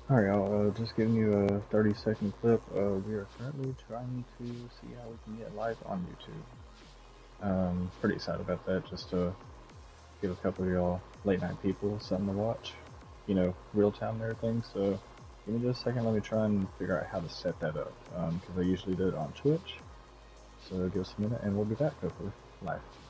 Alright, y'all, just giving you a 30-second clip. We are currently trying to see how we can get live on YouTube. Pretty excited about that, just to give a couple of y'all late night people something to watch. Real time and everything, so give me just a second, let me try and figure out how to set that up, because I usually do it on Twitch. So give us a minute and we'll be back, hopefully, live.